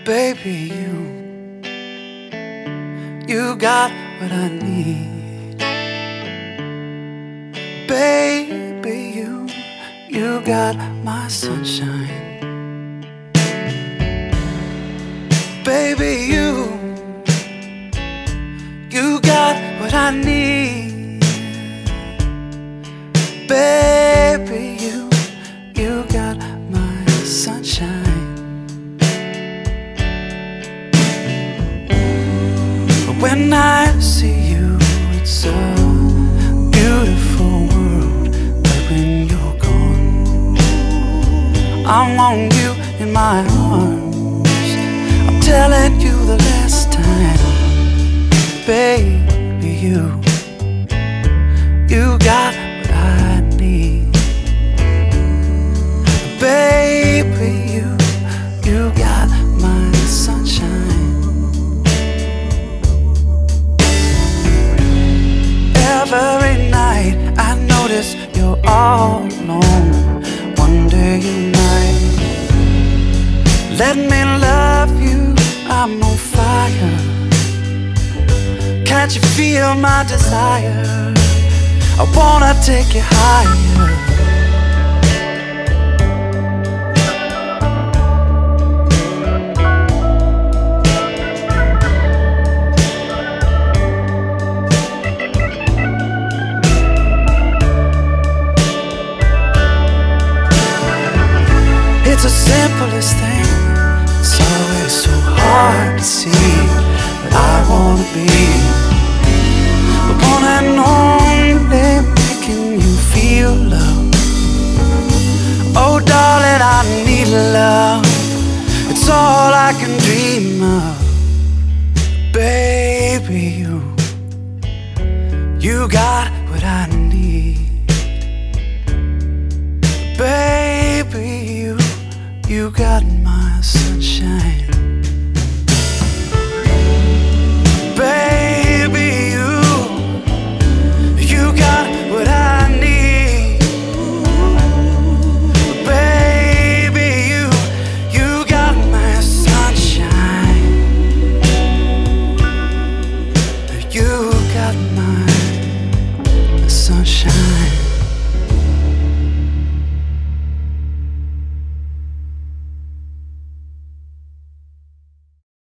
Baby, you got what I need. Baby, you got my sunshine. Baby, you got what I need. Baby, you got my sunshine. When I see you, it's a beautiful world. But when you're gone, I want you in my arms. I'm telling you the last time. Baby, you got what I need. Baby, you got my sunshine. Every night I notice you're all alone. One day you might let me love you. I'm on fire. Can't you feel my desire? I wanna take you higher. It's the simplest thing. It's always so hard to see. But I wanna be the one and only, making you feel love. Oh darling, I need love. It's all I can dream of. Baby, you got what I need. Baby, you got my sunshine.